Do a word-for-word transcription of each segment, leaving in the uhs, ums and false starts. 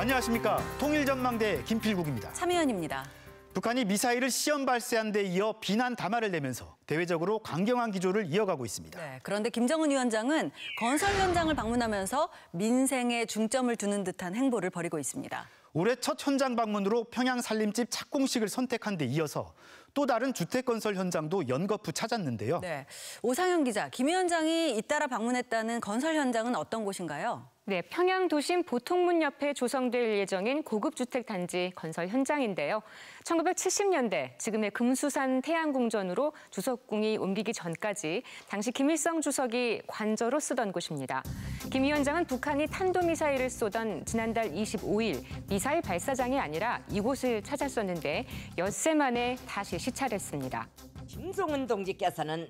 안녕하십니까. 통일전망대 김필국입니다. 참여연입니다. 북한이 미사일을 시험 발사한 데 이어 비난 담화를 내면서 대외적으로 강경한 기조를 이어가고 있습니다. 네, 그런데 김정은 위원장은 건설 현장을 방문하면서 민생에 중점을 두는 듯한 행보를 벌이고 있습니다. 올해 첫 현장 방문으로 평양 살림집 착공식을 선택한 데 이어서 또 다른 주택 건설 현장도 연거푸 찾았는데요. 네, 오상현 기자, 김 위원장이 잇따라 방문했다는 건설 현장은 어떤 곳인가요? 네, 평양 도심 보통문 옆에 조성될 예정인 고급 주택 단지 건설 현장인데요. 천구백칠십 년대 지금의 금수산 태양궁전으로 주석궁이 옮기기 전까지 당시 김일성 주석이 관저로 쓰던 곳입니다. 김 위원장은 북한이 탄도미사일을 쏘던 지난달 이십오일 미사일 발사장이 아니라 이곳을 찾았었는데 엿새 만에 다시 시찰했습니다. 김정은 동지께서는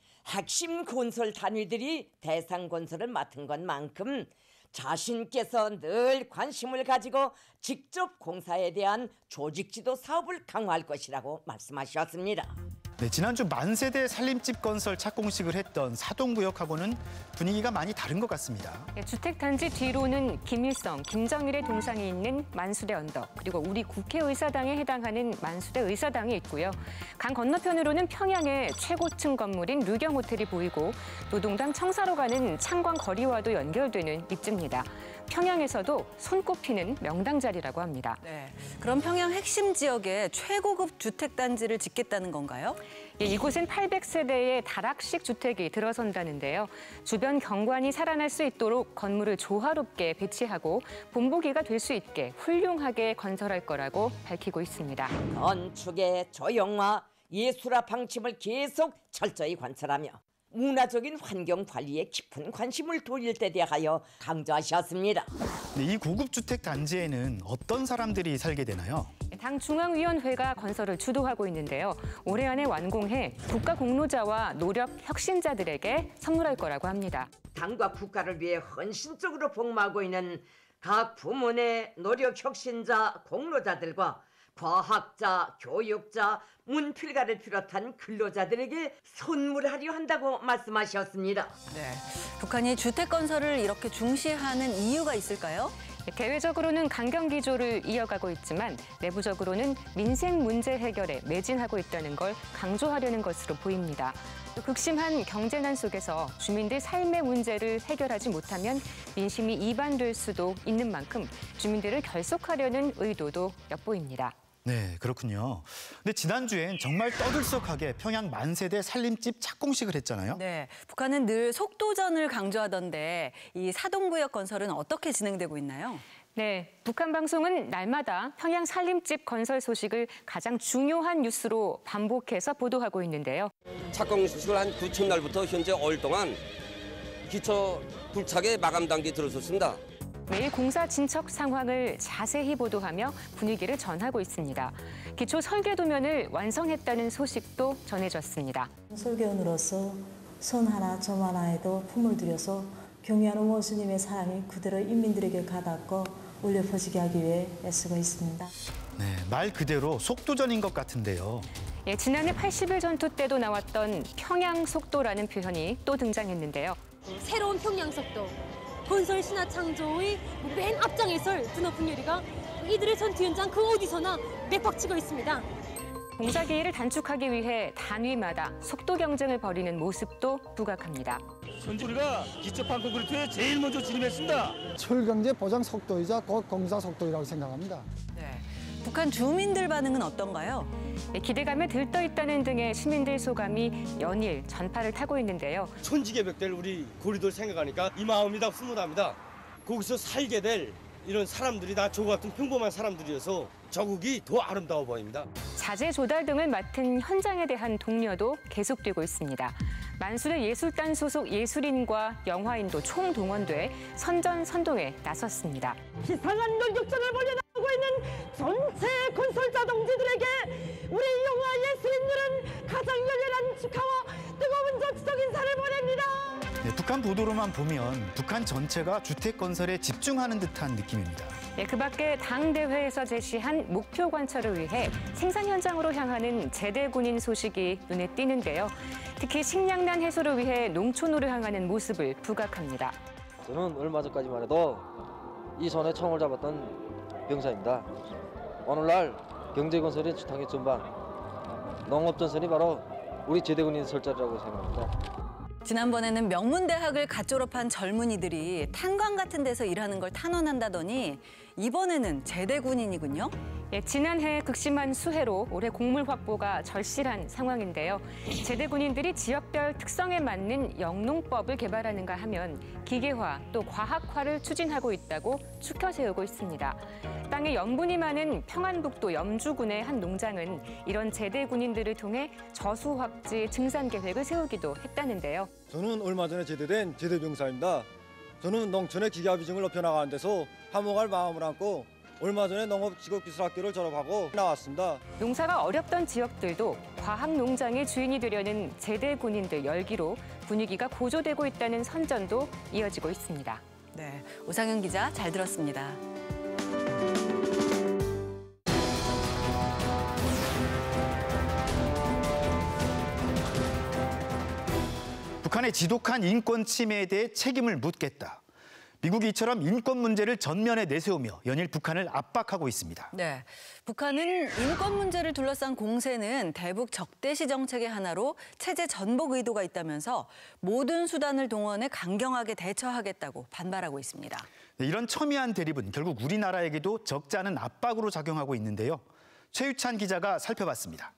핵심 건설 단위들이 대상 건설을 맡은 것만큼 자신께서 늘 관심을 가지고 직접 공사에 대한 조직 지도 사업을 강화할 것이라고 말씀하셨습니다. 네, 지난주 만세대 살림집 건설 착공식을 했던 사동구역하고는 분위기가 많이 다른 것 같습니다. 네, 주택 단지 뒤로는 김일성, 김정일의 동상이 있는 만수대 언덕, 그리고 우리 국회의사당에 해당하는 만수대 의사당이 있고요. 강 건너편으로는 평양의 최고층 건물인 류경 호텔이 보이고 노동당 청사로 가는 창광 거리와도 연결되는 입지입니다. 평양에서도 손꼽히는 명당 자리라고 합니다. 네, 그럼 평양 핵심 지역에 최고급 주택 단지를 짓겠다는 건가요? 예, 이곳은 팔백 세대의 다락식 주택이 들어선다는데요. 주변 경관이 살아날 수 있도록 건물을 조화롭게 배치하고 본보기가 될 수 있게 훌륭하게 건설할 거라고 밝히고 있습니다. 건축의 조형화, 예술화 방침을 계속 철저히 관철하며 문화적인 환경 관리에 깊은 관심을 돌릴 때 대하여 강조하셨습니다. 네, 이 고급 주택 단지에는 어떤 사람들이 살게 되나요? 당 중앙위원회가 건설을 주도하고 있는데요. 올해 안에 완공해 국가 공로자와 노력 혁신자들에게 선물할 거라고 합니다. 당과 국가를 위해 헌신적으로 복무하고 있는 각 부문의 노력 혁신자 공로자들과 과학자, 교육자, 문필가를 비롯한 근로자들에게 선물하려 한다고 말씀하셨습니다. 네, 북한이 주택 건설을 이렇게 중시하는 이유가 있을까요? 대외적으로는 강경 기조를 이어가고 있지만 내부적으로는 민생 문제 해결에 매진하고 있다는 걸 강조하려는 것으로 보입니다. 극심한 경제난 속에서 주민들 삶의 문제를 해결하지 못하면 민심이 이반될 수도 있는 만큼 주민들을 결속하려는 의도도 엿보입니다. 네, 그렇군요. 근데 지난주엔 정말 떠들썩하게 평양 만세대 살림집 착공식을 했잖아요. 네, 북한은 늘 속도전을 강조하던데 이 사동구역 건설은 어떻게 진행되고 있나요? 네, 북한 방송은 날마다 평양 살림집 건설 소식을 가장 중요한 뉴스로 반복해서 보도하고 있는데요. 착공식을 한 구 첫날부터 현재 올 동안 기초 불착의 마감 단계에 들어섰습니다. 매일 공사 진척 상황을 자세히 보도하며 분위기를 전하고 있습니다. 기초 설계 도면을 완성했다는 소식도 전해졌습니다. 설계원으로서 선 하나 점 하나에도 품을 들여서 경의하는 원수님의 사랑이 그대로 인민들에게 가닿고 울려 퍼지게 하기 위해 애쓰고 있습니다. 네, 말 그대로 속도전인 것 같은데요. 예, 지난해 팔십 일 전투 때도 나왔던 평양 속도라는 표현이 또 등장했는데요. 새로운 평양 속도. 건설 신화 창조의 맨 앞장에 설 드높은 요리가 이들의 전투 현장 그 어디서나 맥박치고 있습니다. 공사 기일을 단축하기 위해 단위마다 속도 경쟁을 벌이는 모습도 부각합니다. 선주리가 기초판 콘크리트에 제일 먼저 진입했습니다. 철경제 보장 속도이자 공사 속도이라고 생각합니다. 네, 북한 주민들 반응은 어떤가요? 네, 기대감에 들떠있다는 등의 시민들 소감이 연일 전파를 타고 있는데요. 천지개벽될 우리 고리들 생각하니까 이 마음이 다 훈훈합니다. 거기서 살게 될 이런 사람들이 다 저 같은 평범한 사람들이어서 저국이 더 아름다워 보입니다. 자재 조달 등을 맡은 현장에 대한 독려도 계속되고 있습니다. 만수대 예술단 소속 예술인과 영화인도 총동원돼 선전선동에 나섰습니다. 비상한 놀격전을 벌여나가고 있는 전체 건설자 동지들에게 우리 영화 예술인들은 가장 열렬한 축하와 뜨거운 적시적 인사를 보냅니다. 네, 북한 보도로만 보면 북한 전체가 주택 건설에 집중하는 듯한 느낌입니다. 네, 그 밖에 당대회에서 제시한 목표 관철을 위해 생산 현장으로 향하는 제대 군인 소식이 눈에 띄는데요. 특히 식량난 해소를 위해 농촌으로 향하는 모습을 부각합니다. 저는 얼마 전까지만 해도 이 손에 총을 잡았던 병사입니다. 오늘날 경제건설의 지탕의 전반, 농업전선이 바로 우리 제대군인 설 자리라고 생각합니다. 지난번에는 명문대학을 갓 졸업한 젊은이들이 탄광 같은 데서 일하는 걸 탄원한다더니 이번에는 제대군인이군요. 예, 지난해 극심한 수해로 올해 곡물 확보가 절실한 상황인데요. 제대군인들이 지역별 특성에 맞는 영농법을 개발하는가 하면 기계화 또 과학화를 추진하고 있다고 추켜 세우고 있습니다. 땅에 염분이 많은 평안북도 염주군의 한 농장은 이런 제대군인들을 통해 저수 확지 증산 계획을 세우기도 했다는데요. 저는 얼마 전에 제대된 제대병사입니다. 저는 농촌의 기계화 비중을 높여나가는 데서 한몫할 마음을 안고 얼마 전에 농업직업기술학교를 졸업하고 나왔습니다. 농사가 어렵던 지역들도 과학농장의 주인이 되려는 제대군인들 열기로 분위기가 고조되고 있다는 선전도 이어지고 있습니다. 네, 오상윤 기자 잘 들었습니다. 북한의 지독한 인권 침해에 대해 책임을 묻겠다. 미국이 이처럼 인권 문제를 전면에 내세우며 연일 북한을 압박하고 있습니다. 네, 북한은 인권 문제를 둘러싼 공세는 대북 적대시 정책의 하나로 체제 전복 의도가 있다면서 모든 수단을 동원해 강경하게 대처하겠다고 반발하고 있습니다. 네, 이런 첨예한 대립은 결국 우리나라에게도 적지 않은 압박으로 작용하고 있는데요. 최유찬 기자가 살펴봤습니다.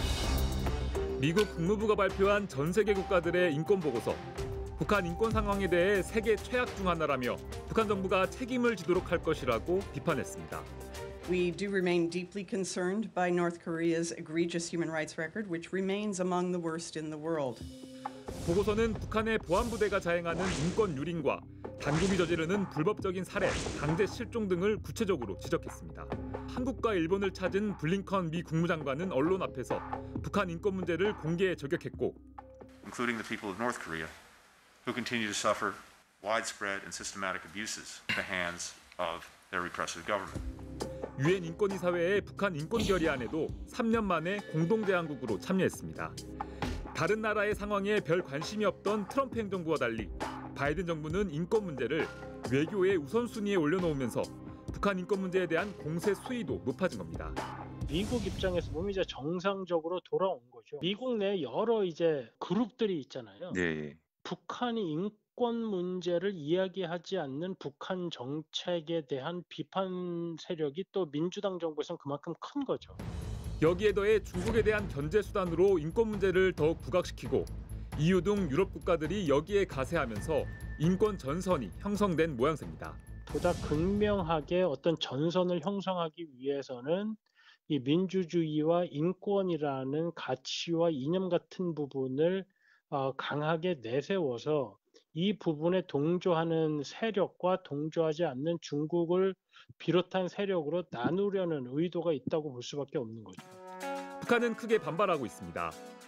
미국 국무부가 발표한 전 세계 국가들의 인권 보고서. 북한 인권 상황에 대해 세계 최악 중 하나라며 북한 정부가 책임을 지도록 할 것이라고 비판했습니다. We do remain deeply concerned by North Korea's egregious human rights record, which remains among the worst in the world. 보고서는 북한의 보안부대가 자행하는 인권 유린과 단국이 저지르는 불법적인 살해, 강제 실종 등을 구체적으로 지적했습니다. 한국과 일본을 찾은 블링컨 미 국무장관은 언론 앞에서 북한 인권 문제를 공개에 저격했고, including the people of North Korea, who continue to suffer widespread and systematic abuses at the hands of their repressive government. 유엔 인권이사회의 북한 인권 결의안에도 삼 년 만에 공동대항국으로 참여했습니다. 다른 나라의 상황에 별 관심이 없던 트럼프 행정부와 달리 바이든 정부는 인권 문제를 외교의 우선순위에 올려놓으면서 북한 인권 문제에 대한 공세 수위도 높아진 겁니다. 미국 입장에서 보면 이제 정상적으로 돌아온 거죠. 미국 내 여러 이제 그룹들이 있잖아요. 네. 북한이 인권 문제를 이야기하지 않는 북한 정책에 대한 비판 세력이 또 민주당 정부에서는 그만큼 큰 거죠. 여기에 더해 중국에 대한 견제 수단으로 인권 문제를 더욱 부각시키고 이유 등 유럽 국가들이 여기에 가세하면서 인권 전선이 형성된 모양새입니다. 보다 극명하게 어떤 전선을 형성하기 위해서는 이 민주주의와 인권이라는 가치와 이념 같은 부분을 어, 강하게 내세워서 이 부분에 동조하는 세력과 동조하지 않는 중국을 비롯한 세력으로 나누려는 의도가 있다고 볼 수밖에 없는 거죠. 북한은 크게 반발하고 있습니다.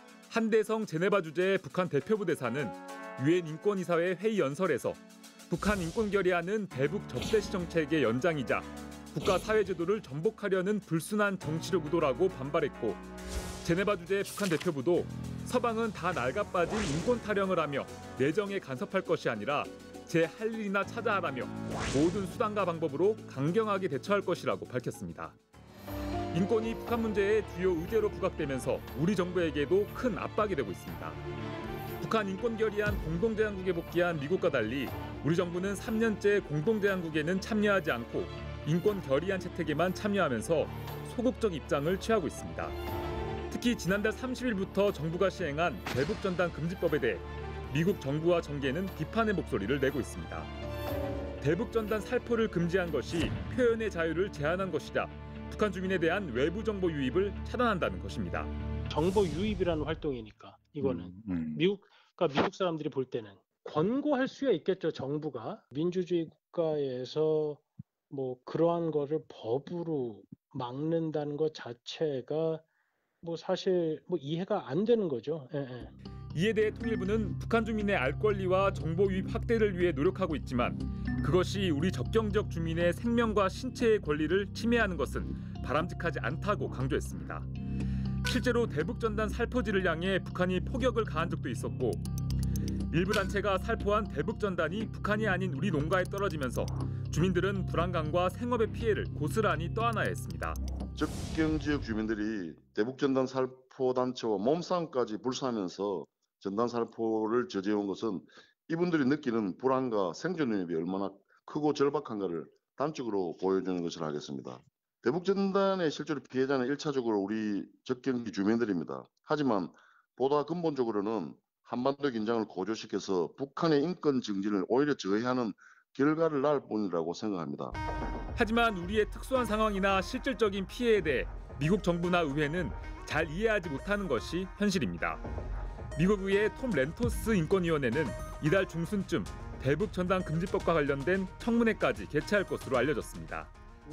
한대성 제네바 주재의 북한 대표부 대사는 유엔 인권이사회 회의 연설에서 북한 인권 결의안은 대북 적대시 정책의 연장이자 국가 사회 제도를 전복하려는 불순한 정치적 의도라고 반발했고, 제네바 주재의 북한 대표부도 서방은 다 낡아빠진 인권 타령을 하며 내정에 간섭할 것이 아니라 제 할 일이나 찾아하라며 모든 수단과 방법으로 강경하게 대처할 것이라고 밝혔습니다. 인권이 북한 문제의 주요 의제로 부각되면서 우리 정부에게도 큰 압박이 되고 있습니다. 북한 인권 결의안 공동대항국에 복귀한 미국과 달리 우리 정부는 삼 년째 공동대항국에는 참여하지 않고 인권 결의안 채택에만 참여하면서 소극적 입장을 취하고 있습니다. 특히 지난달 삼십 일부터 정부가 시행한 대북전단 금지법에 대해 미국 정부와 정계는 비판의 목소리를 내고 있습니다. 대북전단 살포를 금지한 것이 표현의 자유를 제한한 것이자 북한 주민에 대한 외부 정보 유입을 차단한다는 것입니다. 정보 유입이라는 활동이니까 이거는 음, 음. 미국, 그러니까 미국 사람들이 볼 때는 권고할 수야 있겠죠. 정부가 민주주의 국가에서 뭐 그러한 거를 법으로 막는다는 것 자체가 뭐 사실 뭐 이해가 안 되는 거죠. 예, 예. 이에 대해 통일부는 북한 주민의 알 권리와 정보 유입 확대를 위해 노력하고 있지만 그것이 우리 접경 지역 주민의 생명과 신체의 권리를 침해하는 것은 바람직하지 않다고 강조했습니다. 실제로 대북전단 살포지를 향해 북한이 포격을 가한 적도 있었고, 일부 단체가 살포한 대북전단이 북한이 아닌 우리 농가에 떨어지면서 주민들은 불안감과 생업의 피해를 고스란히 떠안아야 했습니다. 접경지역 주민들이 대북전단살포단체와 몸싸움까지 불사하면서 전단살포를 저지해온 것은 이분들이 느끼는 불안과 생존 위협이 얼마나 크고 절박한가를 단적으로 보여주는 것이라 하겠습니다. 대북전단의 실제로 피해자는 일차적으로 우리 접경지 주민들입니다. 하지만 보다 근본적으로는 한반도 긴장을 고조시켜서 북한의 인권 증진을 오히려 저해하는 결과를 낳을 뿐이라고 생각합니다. 하지만 우리의 특수한 상황이나 실질적인 피해에 대해 미국 정부나 의회는 잘 이해하지 못하는 것이 현실입니다. 미국 의회 톰 렌토스 인권위원회는 이달 중순쯤 대북 전단 금지법과 관련된 청문회까지 개최할 것으로 알려졌습니다.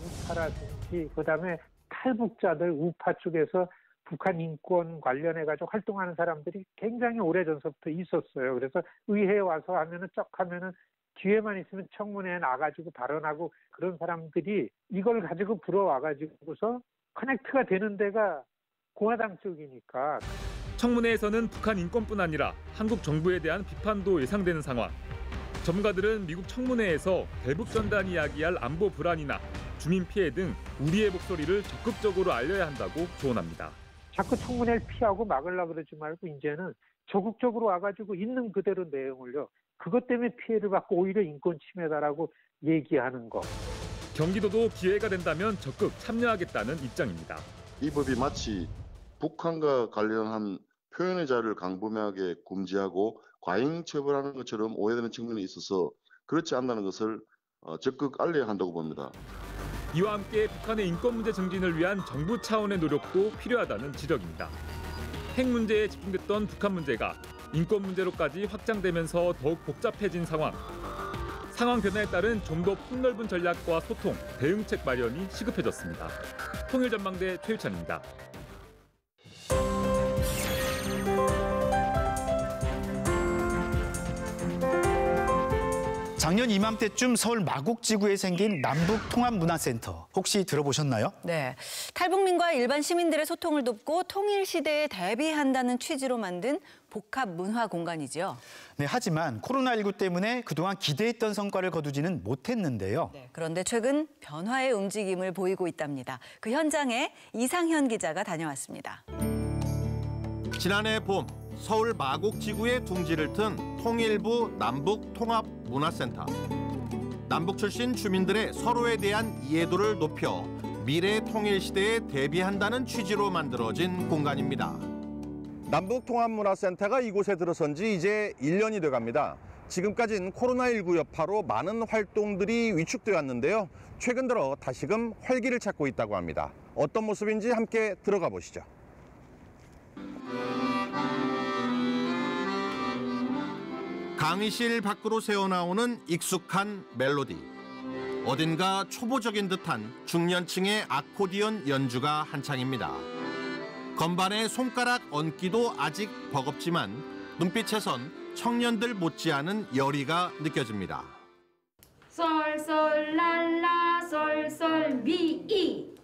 우파라든지 그다음에 탈북자들 우파 쪽에서 북한 인권 관련해가지고 활동하는 사람들이 굉장히 오래전서부터 있었어요. 그래서 의회에 와서 하면은 쩍 하면은 뒤에만 있으면 청문회에 나가지고 발언하고 그런 사람들이 이걸 가지고 불어와가지고서 커넥트가 되는 데가 공화당 쪽이니까. 청문회에서는 북한 인권뿐 아니라 한국 정부에 대한 비판도 예상되는 상황. 전문가들은 미국 청문회에서 대북 전단이 이야기할 안보 불안이나 주민 피해 등 우리의 목소리를 적극적으로 알려야 한다고 조언합니다. 자꾸 청문회를 피하고 막으려고 그러지 말고 이제는 적극적으로 와가지고 있는 그대로 내용을요. 그것 때문에 피해를 받고 오히려 인권 침해다라고 얘기하는 거. 경기도도 기회가 된다면 적극 참여하겠다는 입장입니다. 이 법이 마치 북한과 관련한 표현의 자유를 강범하게 금지하고 과잉 처벌하는 것처럼 오해되는 측면이 있어서 그렇지 않다는 것을 적극 알려야 한다고 봅니다. 이와 함께 북한의 인권 문제 증진을 위한 정부 차원의 노력도 필요하다는 지적입니다. 핵 문제에 집중됐던 북한 문제가 인권 문제로까지 확장되면서 더욱 복잡해진 상황. 상황 변화에 따른 좀 더 폭넓은 전략과 소통, 대응책 마련이 시급해졌습니다. 통일전망대 최유찬입니다. 작년 이맘때쯤 서울 마곡지구에 생긴 남북통합문화센터 혹시 들어보셨나요? 네, 탈북민과 일반 시민들의 소통을 돕고 통일 시대에 대비한다는 취지로 만든 복합 문화 공간이죠. 네, 하지만 코로나십구 때문에 그동안 기대했던 성과를 거두지는 못했는데요. 네, 그런데 최근 변화의 움직임을 보이고 있답니다. 그 현장에 이상현 기자가 다녀왔습니다. 지난해 봄 서울 마곡지구에 둥지를 튼 통일부 남북통합문화센터. 남북 출신 주민들의 서로에 대한 이해도를 높여 미래 통일 시대에 대비한다는 취지로 만들어진 공간입니다. 남북통합문화센터가 이곳에 들어선 지 이제 일 년이 돼갑니다. 지금까지는 코로나십구 여파로 많은 활동들이 위축되어 왔는데요. 최근 들어 다시금 활기를 찾고 있다고 합니다. 어떤 모습인지 함께 들어가 보시죠. 강의실 밖으로 새어나오는 익숙한 멜로디. 어딘가 초보적인 듯한 중년층의 아코디언 연주가 한창입니다. 건반에 손가락 얹기도 아직 버겁지만 눈빛에선 청년들 못지않은 열의가 느껴집니다. 솔솔랄라 솔솔미이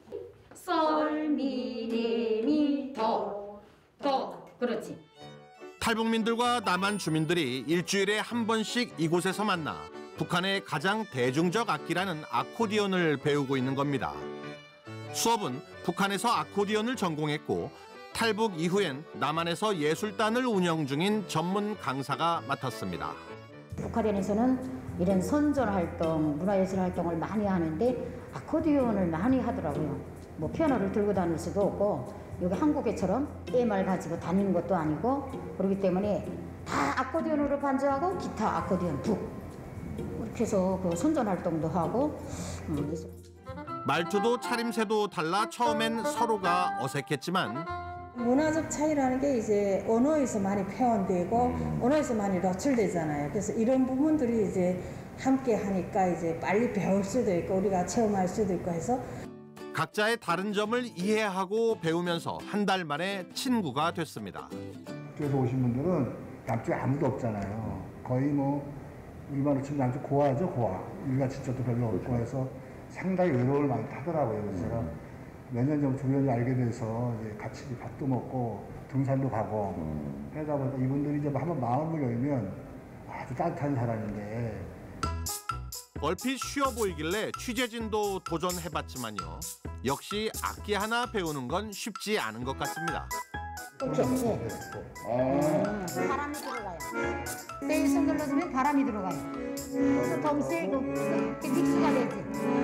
솔미레미도 도 그렇지. 탈북민들과 남한 주민들이 일주일에 한 번씩 이곳에서 만나 북한의 가장 대중적 악기라는 아코디언을 배우고 있는 겁니다. 수업은 북한에서 아코디언을 전공했고 탈북 이후엔 남한에서 예술단을 운영 중인 전문 강사가 맡았습니다. 북한에서는 이런 선전 활동, 문화예술 활동을 많이 하는데 아코디언을 많이 하더라고요. 뭐 피아노를 들고 다닐 수도 없고 여기 한국에처럼 떼말 가지고 다니는 것도 아니고 그렇기 때문에 다 아코디언으로 반주하고 기타, 아코디언, 북 이렇게 해서 그 선전 활동도 하고 음, 말투도 차림새도 달라 처음엔 서로가 어색했지만 문화적 차이라는 게 이제 언어에서 많이 표현되고 언어에서 많이 노출되잖아요. 그래서 이런 부분들이 이제 함께 하니까 이제 빨리 배울 수도 있고 우리가 체험할 수도 있고 해서 각자의 다른 점을 이해하고 배우면서 한 달 만에 친구가 됐습니다. 쪽에서 오신 분들은 남쪽에 아무도 없잖아요. 거의 뭐 일반으로 치면 남쪽 고아죠, 고아. 일가 친척도 별로 없고 해서 상당히 외로움을 많이 타더라고요. 그래서 제가 몇 년 전부터 우연히 알게 돼서 이제 같이 밥도 먹고 등산도 가고 하다 보니까 이분들이 이제 한번 마음을 열면 아주 따뜻한 사람인데. 얼핏 쉬워 보이길래 취재진도 도전해봤지만요. 역시 악기 하나 배우는 건 쉽지 않은 것 같습니다. 이렇게. 음, 바람이 들어가요. 베이스 눌러주면 바람이 들어가요. 그래서 더 세고 이렇게 믹스가 되지.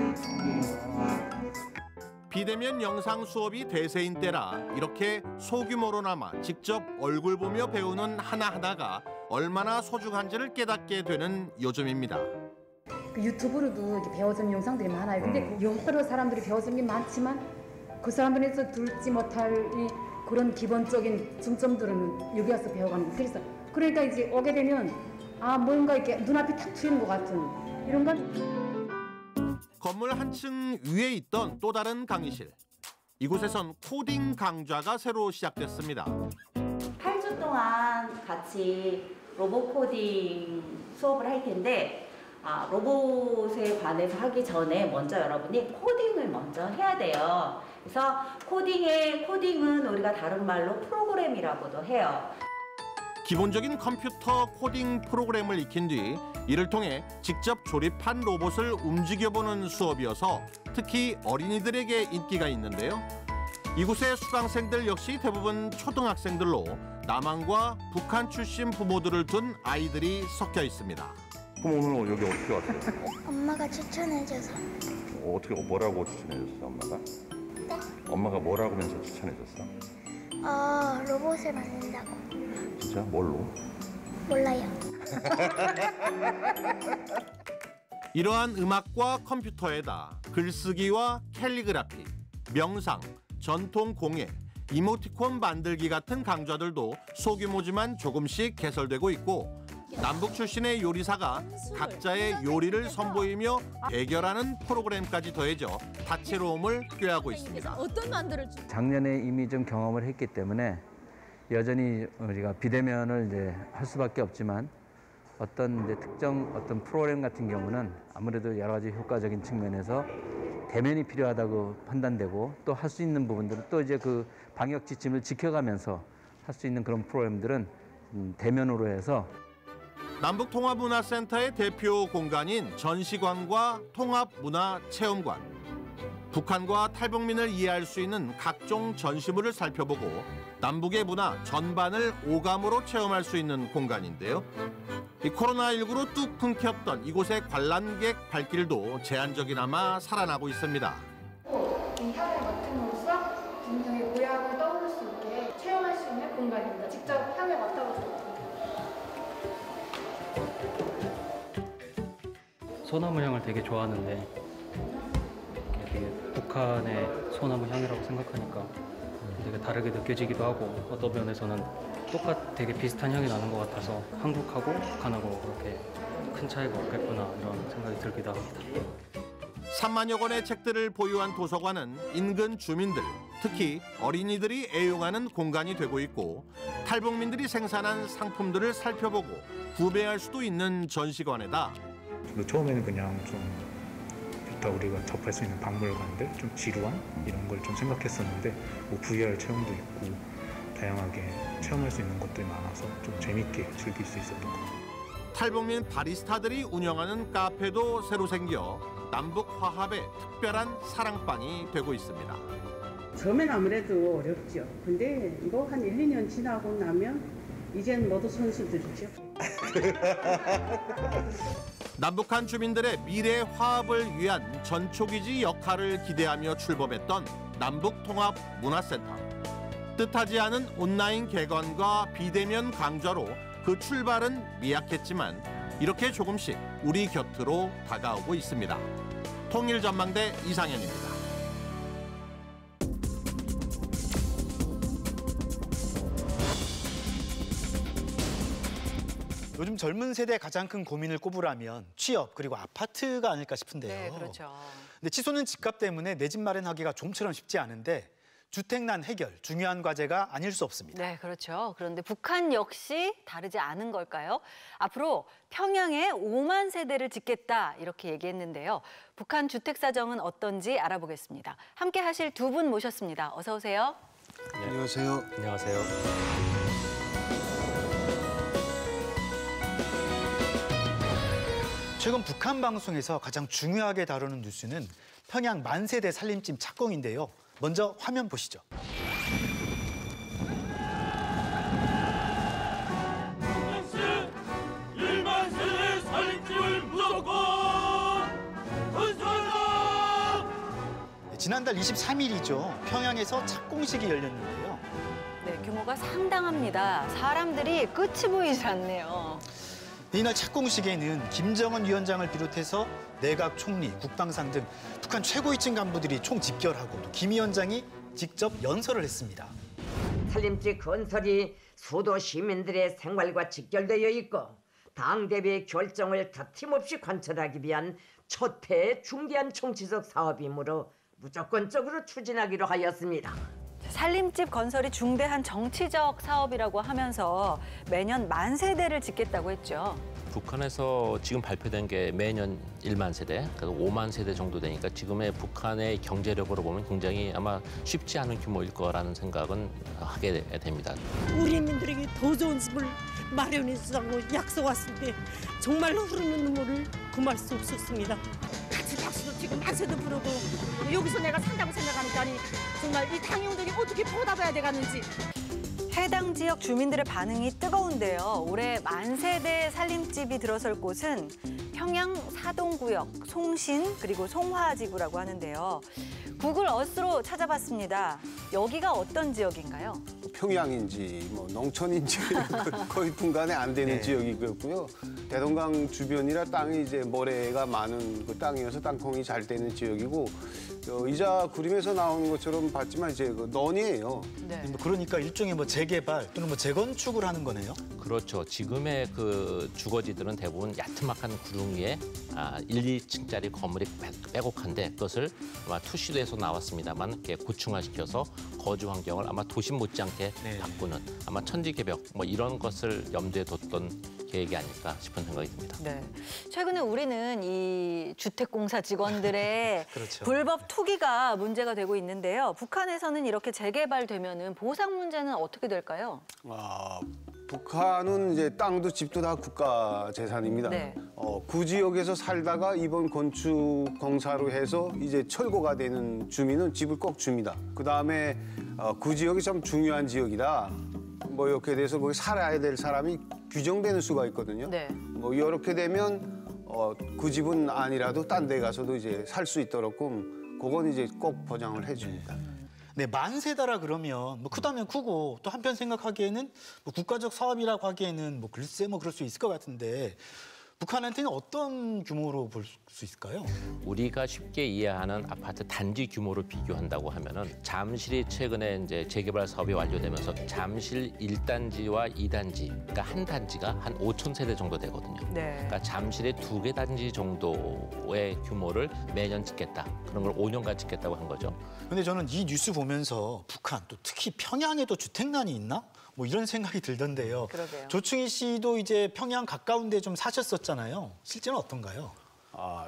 비대면 영상 수업이 대세인 때라 이렇게 소규모로나마 직접 얼굴 보며 배우는 하나하나가 얼마나 소중한지를 깨닫게 되는 요즘입니다. 그 유튜브로도 이렇게 배워주는 영상들이 많아요. 근데 여러 사람들이 배워주는 게 많지만 그 사람들에서 들지 못할 이 그런 기본적인 중점들은 여기 와서 배워가는 거예요. 그래서 그러니까 이제 오게 되면 아 뭔가 이렇게 눈앞이 탁 트이는 것 같은 이런 건. 건물 한층 위에 있던 또 다른 강의실. 이곳에선 코딩 강좌가 새로 시작됐습니다. 팔 주 동안 같이 로봇 코딩 수업을 할 텐데 아, 로봇에 관해서 하기 전에 먼저 여러분이 코딩을 먼저 해야 돼요. 그래서 코딩의 코딩은 우리가 다른 말로 프로그램이라고도 해요. 기본적인 컴퓨터 코딩 프로그램을 익힌 뒤 이를 통해 직접 조립한 로봇을 움직여보는 수업이어서 특히 어린이들에게 인기가 있는데요. 이곳의 수강생들 역시 대부분 초등학생들로 남한과 북한 출신 부모들을 둔 아이들이 섞여 있습니다. 그럼 오늘 여기 어떻게 왔어요? 엄마가 추천해줘서. 어떻게 뭐라고 추천해줬어 엄마가? 네? 엄마가 뭐라고 하면서 추천해줬어? 어, 로봇을 만든다고. 진짜 뭘로? 몰라요. 이러한 음악과 컴퓨터에다 글쓰기와 캘리그라피, 명상, 전통 공예, 이모티콘 만들기 같은 강좌들도 소규모지만 조금씩 개설되고 있고 남북 출신의 요리사가 각자의 요리를 선보이며 대결하는 프로그램까지 더해져 다채로움을 꾀하고 있습니다. 어떤 만두를 작년에 이미 좀 경험을 했기 때문에 여전히 우리가 비대면을 이제 할 수밖에 없지만 어떤 이제 특정 어떤 프로그램 같은 경우는 아무래도 여러 가지 효과적인 측면에서 대면이 필요하다고 판단되고 또 할 수 있는 부분들은 또 이제 그 방역 지침을 지켜가면서 할 수 있는 그런 프로그램들은 대면으로 해서 남북통합문화센터의 대표 공간인 전시관과 통합문화체험관. 북한과 탈북민을 이해할 수 있는 각종 전시물을 살펴보고 남북의 문화 전반을 오감으로 체험할 수 있는 공간인데요. 이 코로나십구로 뚝 끊겼던 이곳의 관람객 발길도 제한적이나마 살아나고 있습니다. 이 향을 맡음으로써 분명히 고향을 떠올릴 수 있게 체험할 수 있는 공간입니다. 직접 향을 맡아보세요. 소나무 향을 되게 좋아하는데 되게 북한의 소나무 향이라고 생각하니까 되게 다르게 느껴지기도 하고 어떤 면에서는 똑같 되게 비슷한 향이 나는 것 같아서 한국하고 북한하고 그렇게 큰 차이가 없겠구나 이런 생각이 들기도 합니다. 삼만여 권의 책들을 보유한 도서관은 인근 주민들, 특히 어린이들이 애용하는 공간이 되고 있고 탈북민들이 생산한 상품들을 살펴보고 구매할 수도 있는 전시관에다 처음에는 그냥 좀 일단 우리가 접할 수 있는 박물관들, 좀 지루한 이런 걸 좀 생각했었는데 뭐 브이아르 체험도 있고 다양하게 체험할 수 있는 것들이 많아서 좀 재밌게 즐길 수 있었던 것 같아요. 탈북민 바리스타들이 운영하는 카페도 새로 생겨 남북 화합의 특별한 사랑방이 되고 있습니다. 처음엔 아무래도 어렵죠. 근데 이거 한 일, 이 년 지나고 나면 이젠 모두 선수들이죠. 남북한 주민들의 미래 화합을 위한 전초기지 역할을 기대하며 출범했던 남북통합문화센터. 뜻하지 않은 온라인 개관과 비대면 강좌로 그 출발은 미약했지만 이렇게 조금씩 우리 곁으로 다가오고 있습니다. 통일전망대 이상현입니다. 요즘 젊은 세대의 가장 큰 고민을 꼽으라면 취업 그리고 아파트가 아닐까 싶은데요. 네, 그렇죠. 근데 치솟는 집값 때문에 내 집 마련하기가 좀처럼 쉽지 않은데 주택난 해결 중요한 과제가 아닐 수 없습니다. 네, 그렇죠. 그런데 북한 역시 다르지 않은 걸까요? 앞으로 평양에 오만 세대를 짓겠다 이렇게 얘기했는데요. 북한 주택 사정은 어떤지 알아보겠습니다. 함께 하실 두 분 모셨습니다. 어서 오세요. 네. 안녕하세요. 안녕하세요. 최근 북한 방송에서 가장 중요하게 다루는 뉴스는 평양 만세대 살림집 착공인데요. 먼저 화면 보시죠. 지난달 이십삼 일이죠. 평양에서 착공식이 열렸는데요. 네, 규모가 상당합니다. 사람들이 끝이 보이질 않네요. 이날 착공식에는 김정은 위원장을 비롯해서 내각 총리, 국방상 등 북한 최고위층 간부들이 총 집결하고 또 김 위원장이 직접 연설을 했습니다. 살림집 건설이 수도 시민들의 생활과 직결되어 있고 당 대비의 결정을 다툼없이 관철하기 위한 첫 해의 중대한 정치적 사업이므로 무조건적으로 추진하기로 하였습니다. 살림집 건설이 중대한 정치적 사업이라고 하면서 매년 만 세대를 짓겠다고 했죠. 북한에서 지금 발표된 게 매년 일만 세대, 그래서 오만 세대 정도 되니까 지금의 북한의 경제력으로 보면 굉장히 아마 쉽지 않은 규모일 거라는 생각은 하게 됩니다. 우리 민들에게 더 좋은 집을 마련해주자고 약속 왔을 때 정말로 흐르는 눈물을 금할 수 없었습니다. 같이 박수도 치고 만세도 부르고 여기서 내가 산다고 생각하니까 정말 이 당연들이 어떻게 보답해야 되겠는지. 해당 지역 주민들의 반응이 뜨거운데요. 올해 만 세대 살림집이 들어설 곳은 평양 사동구역, 송신 그리고 송화지구라고 하는데요. 구글 어스로 찾아봤습니다. 여기가 어떤 지역인가요? 평양인지 뭐 농촌인지 거의 분간이 안 되는 네. 지역이고요. 대동강 주변이라 땅이 이제 모래가 많은 그 땅이어서 땅콩이 잘 되는 지역이고 어, 이자 그림에서 나오는 것처럼 봤지만 이제 그 논이에요. 네. 그러니까 일종의 뭐 재개발 또는 뭐 재건축을 하는 거네요. 그렇죠. 지금의 그 주거지들은 대부분 야트막한 구릉 위에 아, 일, 이 층짜리 건물이 빼곡한데 그것을 아마 투시도에서 나왔습니다만 이렇게 고층화시켜서 거주 환경을 아마 도심 못지않게 네. 바꾸는 아마 천지개벽 뭐 이런 것을 염두에 뒀던 계획이 아닐까 싶은 생각이 듭니다. 네. 최근에 우리는 이 주택공사 직원들의 그렇죠. 불법 투기가 문제가 되고 있는데요. 북한에서는 이렇게 재개발되면은 보상 문제는 어떻게 될까요? 아, 북한은 이제 땅도 집도 다 국가 재산입니다. 네. 어, 그 지역에서 살다가 이번 건축 공사로 해서 이제 철거가 되는 주민은 집을 꼭 줍니다. 그 다음에 어, 그 지역이 좀 중요한 지역이다. 뭐 이렇게 돼서 거기 살아야 될 사람이 규정되는 수가 있거든요. 네. 뭐 이렇게 되면 어, 그 집은 아니라도 딴 데 가서도 이제 살 수 있도록 그건 이제 꼭 보장을 해줍니다. 네, 만세다라 그러면 뭐 크다면 크고 또 한편 생각하기에는 뭐 국가적 사업이라고 하기에는 뭐 글쎄 뭐 그럴 수 있을 것 같은데 북한한테는 어떤 규모로 볼 수 있을까요? 우리가 쉽게 이해하는 아파트 단지 규모를 비교한다고 하면은 잠실이 최근에 이제 재개발 사업이 완료되면서 잠실 일 단지와 이 단지, 그러니까 한 단지가 한 오천 세대 정도 되거든요. 네. 그러니까 잠실의 두 개 단지 정도의 규모를 매년 짓겠다. 그런 걸 오 년간 짓겠다고 한 거죠. 근데 저는 이 뉴스 보면서 북한 또 특히 평양에도 주택난이 있나? 뭐 이런 생각이 들던데요. 그러게요. 조충희 씨도 이제 평양 가까운 데 좀 사셨었잖아요. 실제는 어떤가요? 아,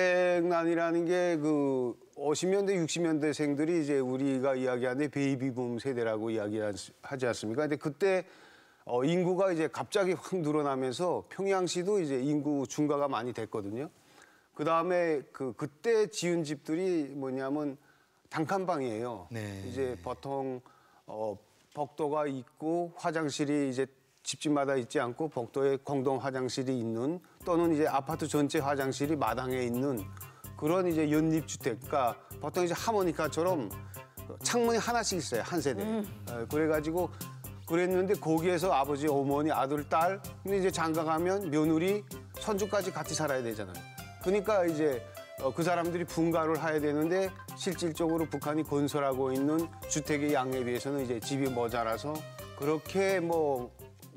주택난이라는 게 그 오십 년대, 육십 년대생들이 이제 우리가 이야기하는 베이비붐 세대라고 이야기하지 않습니까? 근데 그때 어, 인구가 이제 갑자기 확 늘어나면서 평양시도 이제 인구 증가가 많이 됐거든요. 그 다음에 그 그때 지은 집들이 뭐냐면 단칸방이에요. 네. 이제 보통 어, 복도가 있고 화장실이 이제 집집마다 있지 않고 복도에 공동 화장실이 있는 또는 이제 아파트 전체 화장실이 마당에 있는 그런 이제 연립주택. 그러니까 보통 이제 하모니카처럼 창문이 하나씩 있어요. 한 세대. 음. 어, 그래가지고 그랬는데 거기에서 아버지, 어머니, 아들, 딸 근데 이제 장가 가면 며느리, 손주까지 같이 살아야 되잖아요. 그러니까 이제 어, 그 사람들이 분가를 해야 되는데 실질적으로 북한이 건설하고 있는 주택의 양에 비해서는 이제 집이 모자라서 그렇게 뭐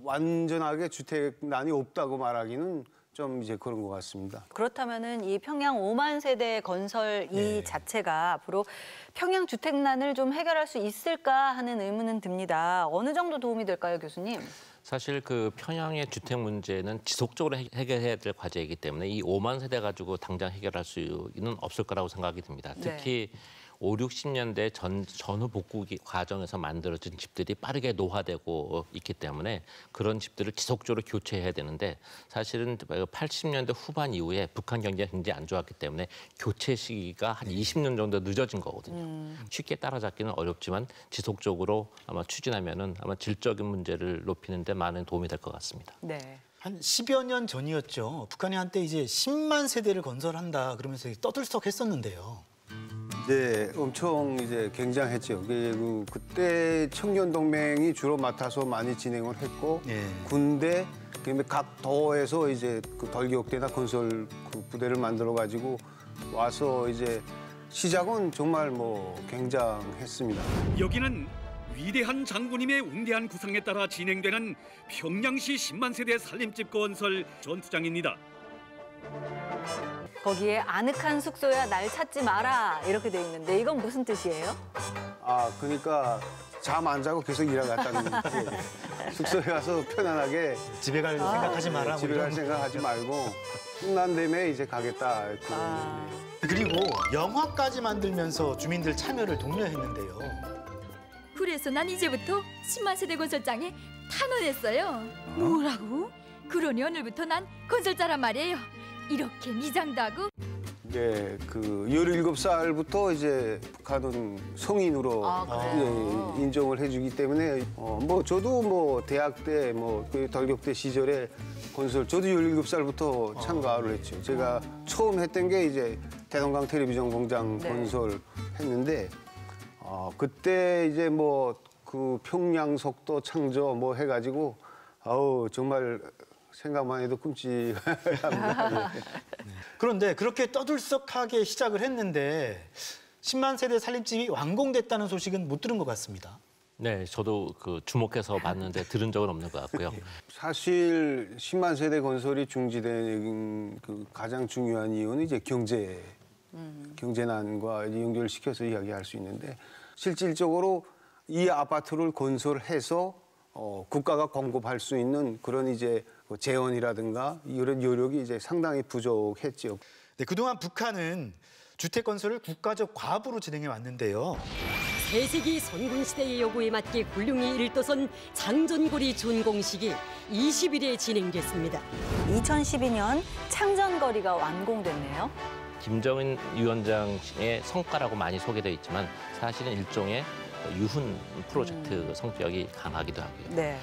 완전하게 주택난이 없다고 말하기는 좀 이제 그런 것 같습니다. 그렇다면은 이 평양 오만 세대 건설 이 네. 자체가 앞으로 평양 주택난을 좀 해결할 수 있을까 하는 의문은 듭니다. 어느 정도 도움이 될까요, 교수님? 사실 그 평양의 주택 문제는 지속적으로 해- 해결해야 될 과제이기 때문에 이 오만 세대 가지고 당장 해결할 수는 없을 거라고 생각이 듭니다. 특히 오, 육십 년대 전, 전후 복구 과정에서 만들어진 집들이 빠르게 노화되고 있기 때문에 그런 집들을 지속적으로 교체해야 되는데 사실은 팔십 년대 후반 이후에 북한 경제가 굉장히 안 좋았기 때문에 교체 시기가 한 이십 년 정도 늦어진 거거든요. 음. 쉽게 따라잡기는 어렵지만 지속적으로 아마 추진하면은 아마 질적인 문제를 높이는 데 많은 도움이 될 것 같습니다. 네. 한 십여 년 전이었죠. 북한이 한때 이제 십만 세대를 건설한다 그러면서 떠들썩했었는데요. 네, 엄청 이제 굉장했죠. 그 그때 청년 동맹이 주로 맡아서 많이 진행을 했고 네. 군대, 그다음에 각 도에서 이제 그 덜기역대나 건설 그 부대를 만들어 가지고 와서 이제 시작은 정말 뭐 굉장했습니다. 여기는 위대한 장군님의 웅대한 구상에 따라 진행되는 평양시 십만 세대 살림집 건설 전투장입니다. 거기에 아늑한 숙소야 날 찾지 마라 이렇게 돼 있는데 이건 무슨 뜻이에요? 아, 그러니까 잠 안 자고 계속 일하겠다는 뜻이에요. 숙소에 가서 편안하게 집에 갈 아, 생각하지 마라. 네, 집에 갈 생각하지 말고 끝난 다음에 이제 가겠다. 아. 그리고 영화까지 만들면서 주민들 참여를 독려했는데요. 그래서 난 이제부터 십만 세대 건설장에 탄원했어요. 뭐라고? 그러니 오늘부터 난 건설자란 말이에요. 이렇게 미장도 하고. 네, 그 열일곱 살부터 이제 북한은 성인으로 아, 예, 인정을 해주기 때문에 어, 뭐 저도 뭐 대학 때 뭐 그 덜격대 시절에 건설 저도 열일곱 살부터 참가를 했죠. 제가 처음 했던 게 이제 대동강 텔레비전 공장 네. 건설 했는데 어, 그때 이제 뭐 그 평양 속도 창조 뭐 해가지고 아우 정말 생각만 해도 끔찍합니다. 네. 그런데 그렇게 떠들썩하게 시작을 했는데 십만 세대 살림집이 완공됐다는 소식은 못 들은 것 같습니다. 네, 저도 그 주목해서 봤는데 들은 적은 없는 것 같고요. 사실 십만 세대 건설이 중지된 그 가장 중요한 이유는 이제 경제, 음. 경제난과 이제 연결시켜서 이야기할 수 있는데 실질적으로 이 아파트를 건설해서 어, 국가가 공급할 수 있는 그런 이제 재원이라든가 이런 여력이 이제 상당히 부족했죠. 네, 그동안 북한은 주택 건설을 국가적 과업으로 진행해 왔는데요. 세세기 선군시대의 요구에 맞게 굴릉이 일도선 장전거리 준공식이 이십 일에 진행됐습니다. 이천십이 년 창전거리가 완공됐네요. 김정은 위원장의 성과라고 많이 소개되어 있지만 사실은 일종의 유훈 프로젝트 음. 성격이 강하기도 하고요. 네.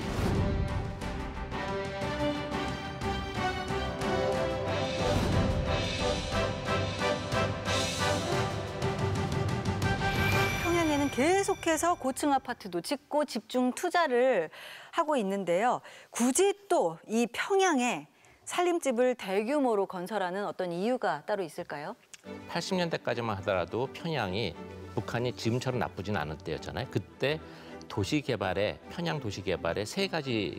평양에는 계속해서 고층 아파트도 짓고 집중 투자를 하고 있는데요. 굳이 또 이 평양에 살림집을 대규모로 건설하는 어떤 이유가 따로 있을까요? 팔십 년대까지만 하더라도 평양이 북한이 지금처럼 나쁘진 않을 때였잖아요. 그때 도시 개발에 평양 도시 개발에 세 가지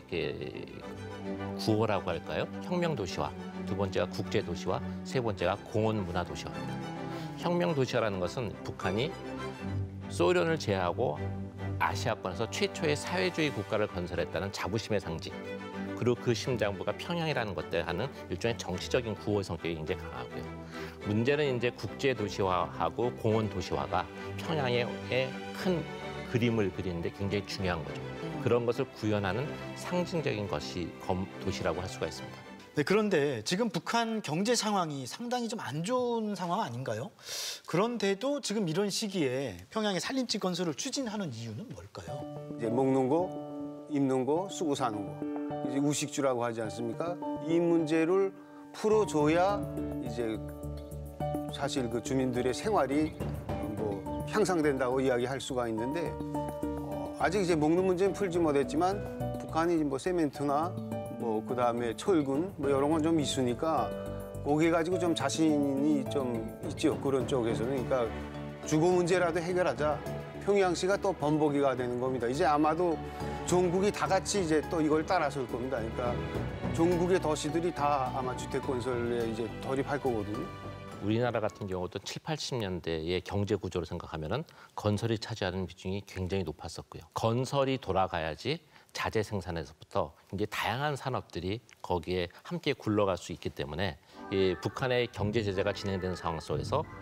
구호라고 할까요? 혁명 도시화, 두 번째가 국제 도시화, 세 번째가 공원 문화 도시화입니다. 혁명 도시화라는 것은 북한이 소련을 제하고 아시아권에서 최초의 사회주의 국가를 건설했다는 자부심의 상징. 그리고 그 심장부가 평양이라는 것들 하는 일종의 정치적인 구호 성격이 굉장히 강하고요. 문제는 이제 국제 도시화하고 공원 도시화가 평양의 큰 그림을 그리는데 굉장히 중요한 거죠. 그런 것을 구현하는 상징적인 것이 도시라고 할 수가 있습니다. 네, 그런데 지금 북한 경제 상황이 상당히 좀 안 좋은 상황 아닌가요? 그런데도 지금 이런 시기에 평양의 살림집 건설을 추진하는 이유는 뭘까요? 이제 먹는 거, 입는 거, 쓰고 사는 거. 이제 우식주라고 하지 않습니까? 이 문제를 풀어줘야 이제 사실 그 주민들의 생활이 뭐 향상된다고 이야기할 수가 있는데 어, 아직 이제 먹는 문제는 풀지 못했지만 북한이 뭐 세멘트나 뭐 그다음에 철근 뭐 이런 건 좀 있으니까 거기에 가지고 좀 자신이 좀 있죠. 그런 쪽에서는. 그러니까 주거 문제라도 해결하자. 평양시가 또 번복이가 되는 겁니다. 이제 아마도 전국이 다 같이 이제 또 이걸 따라설 겁니다. 그러니까 전국의 도시들이 다 아마 주택 건설에 이제 돌입할 거거든요. 우리나라 같은 경우도 칠, 팔십 년대의 경제 구조를 생각하면은 건설이 차지하는 비중이 굉장히 높았었고요. 건설이 돌아가야지 자재 생산에서부터 이제 다양한 산업들이 거기에 함께 굴러갈 수 있기 때문에 이 북한의 경제 제재가 진행되는 상황 속에서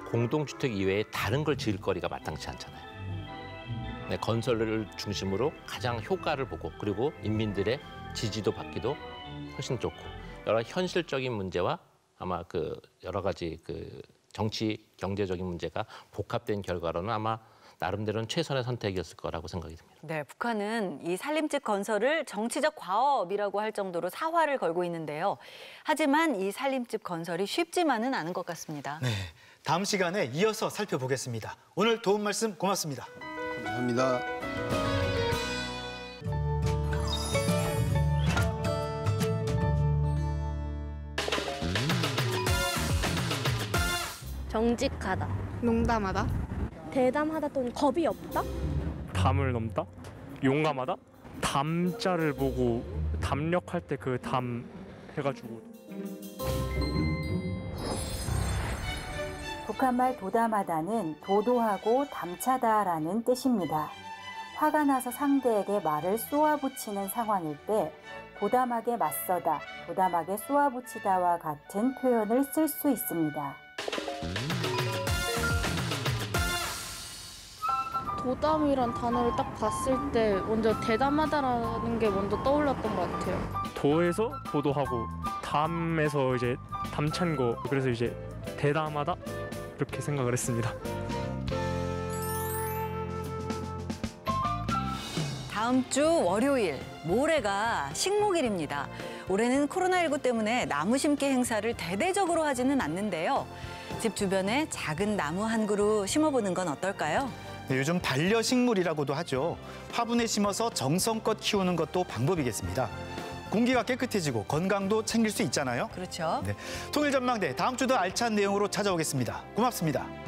공동주택 이외에 다른 걸 지을 거리가 마땅치 않잖아요. 네, 건설을 중심으로 가장 효과를 보고 그리고 인민들의 지지도 받기도 훨씬 좋고 여러 현실적인 문제와 아마 그 여러 가지 그 정치 경제적인 문제가 복합된 결과로는 아마 나름대로는 최선의 선택이었을 거라고 생각이 듭니다. 네, 북한은 이 산림집 건설을 정치적 과업이라고 할 정도로 사활을 걸고 있는데요. 하지만 이 산림집 건설이 쉽지만은 않은 것 같습니다. 네, 다음 시간에 이어서 살펴보겠습니다. 오늘 도움 말씀 고맙습니다. 감사합니다. 정직하다. 농담하다. 대담하다 또는 겁이 없다. 담을 넘다. 용감하다. 담자를 보고 담력할 때 그 담 해가지고. 북한말 도담하다는 도도하고 담차다라는 뜻입니다. 화가 나서 상대에게 말을 쏘아붙이는 상황일 때 도담하게 맞서다, 도담하게 쏘아붙이다와 같은 표현을 쓸 수 있습니다. 도담이란 단어를 딱 봤을 때 먼저 대담하다라는 게 먼저 떠올랐던 것 같아요. 도에서 도도하고 담에서 이제 담찬 거 그래서 이제 대담하다 이렇게 생각을 했습니다. 다음 주 월요일, 모레가 식목일입니다. 올해는 코로나십구 때문에 나무 심기 행사를 대대적으로 하지는 않는데요. 집 주변에 작은 나무 한 그루 심어보는 건 어떨까요? 네, 요즘 반려식물이라고도 하죠. 화분에 심어서 정성껏 키우는 것도 방법이겠습니다. 공기가 깨끗해지고 건강도 챙길 수 있잖아요. 그렇죠. 네, 통일전망대 다음 주도 알찬 내용으로 찾아오겠습니다. 고맙습니다.